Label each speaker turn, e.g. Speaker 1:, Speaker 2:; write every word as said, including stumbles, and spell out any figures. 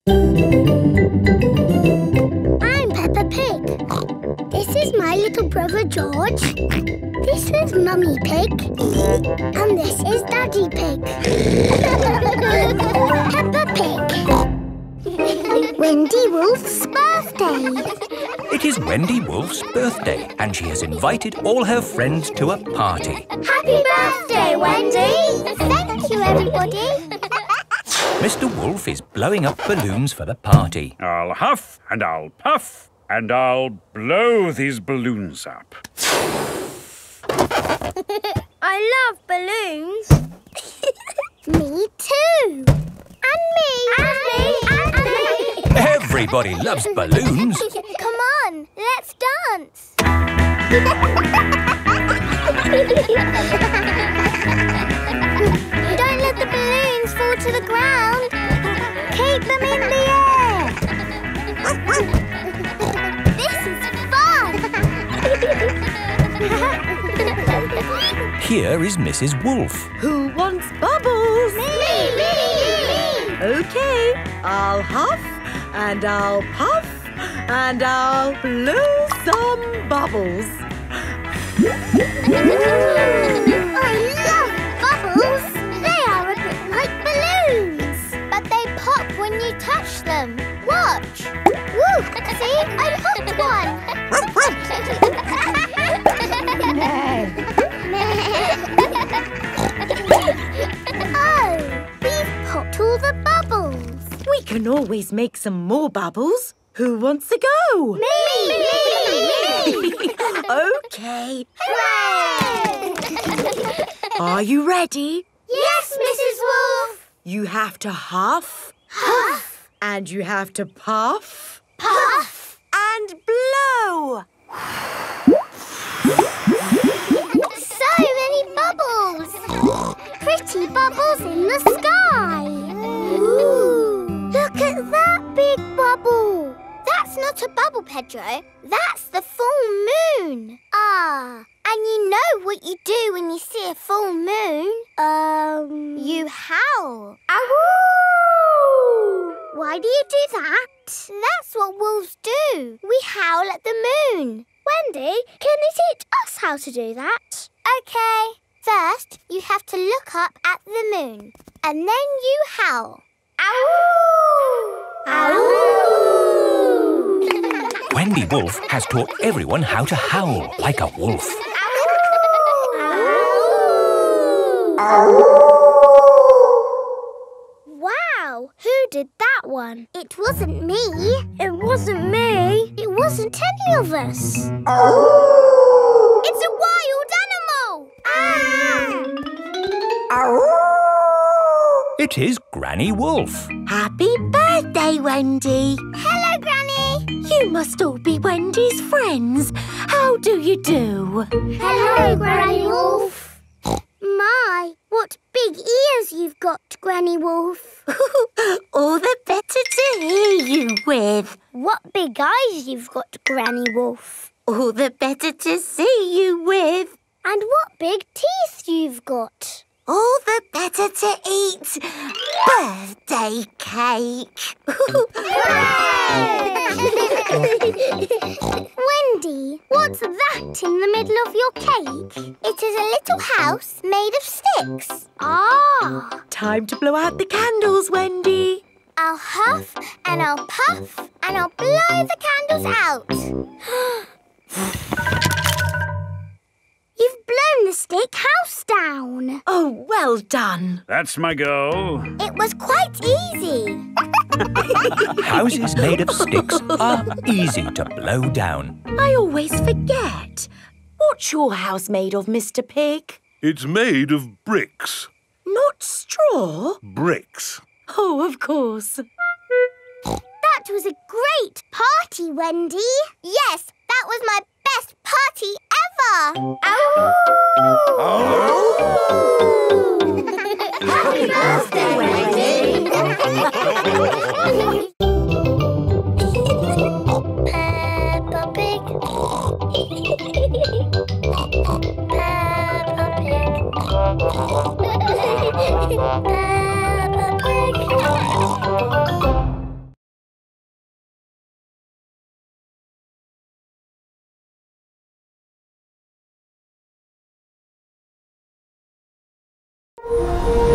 Speaker 1: I'm Peppa Pig. This is my little brother George. This is Mummy Pig. And this is Daddy Pig. Peppa Pig. Wendy Wolf's birthday.
Speaker 2: It is Wendy Wolf's birthday and she has invited all her friends to a party.
Speaker 1: Happy birthday, Wendy! Thank you, everybody.
Speaker 2: Mister Wolf is blowing up balloons for the party.
Speaker 3: I'll huff and I'll puff and I'll blow these balloons up.
Speaker 1: I love balloons. Me too. And me. And me. And me.
Speaker 2: Everybody loves balloons.
Speaker 1: Come on, let's dance. Don't let the balloons fall to the ground. Keep them in the air. This is fun.
Speaker 2: Here is Missus Wolf.
Speaker 4: Who wants bubbles?
Speaker 1: Me, me, me.
Speaker 4: Okay, I'll huff and I'll puff and I'll blow some bubbles.
Speaker 1: I love bubbles. They are a bit like balloons, but they pop when you touch them. Watch. Woo! See, I popped one. Oh, we've popped all the bubbles.
Speaker 4: We can always make some more bubbles. Who wants to go?
Speaker 1: Me! Me! Me!
Speaker 4: Okay.
Speaker 1: Hooray!
Speaker 4: Are you ready?
Speaker 1: Yes, Missus Wolf.
Speaker 4: You have to huff.
Speaker 1: Huff.
Speaker 4: And you have to puff.
Speaker 1: Puff.
Speaker 4: And blow.
Speaker 1: So many bubbles. Pretty bubbles in the sky. Ooh. Look at that big bubble. That's not a bubble, Pedro. That's the full moon. Ah, and you know what you do when you see a full moon? Um... You howl. Ow! Why do you do that? That's what wolves do. We howl at the moon. Wendy, can you teach us how to do that? OK. First, you have to look up at the moon. And then you howl. Ow! Ow!
Speaker 2: Wendy Wolf has taught everyone how to howl like a wolf.
Speaker 1: Wow, who did that one? It wasn't me. It wasn't me. It wasn't any of us. It's a wild animal. Ah!
Speaker 2: It is Granny Wolf.
Speaker 4: Happy birthday, Wendy.
Speaker 1: Hello, Granny.
Speaker 4: You must all be Wendy's friends. How do you do?
Speaker 1: Hello, Granny Wolf. My, what big ears you've got, Granny Wolf.
Speaker 4: All the better to hear you with.
Speaker 1: What big eyes you've got, Granny Wolf.
Speaker 4: All the better to see you with.
Speaker 1: And what big teeth you've got.
Speaker 4: All the better to eat birthday cake.
Speaker 1: Wendy, what's that in the middle of your cake? It is a little house made of sticks. Ah!
Speaker 4: Time to blow out the candles, Wendy.
Speaker 1: I'll huff and I'll puff and I'll blow the candles out. You've blown the stick house down.
Speaker 4: Oh, well done.
Speaker 3: That's my go.
Speaker 1: It was quite easy.
Speaker 2: Houses made of sticks are easy to blow down.
Speaker 4: I always forget. What's your house made of, Mister Pig?
Speaker 5: It's made of bricks.
Speaker 4: Not straw?
Speaker 5: Bricks.
Speaker 4: Oh, of course.
Speaker 1: That was a great party, Wendy. Yes, that was my best party ever. Ow! Happy birthday, Wendy. Peppa Pig. Peppa Pig. Peppa Pig. Woo!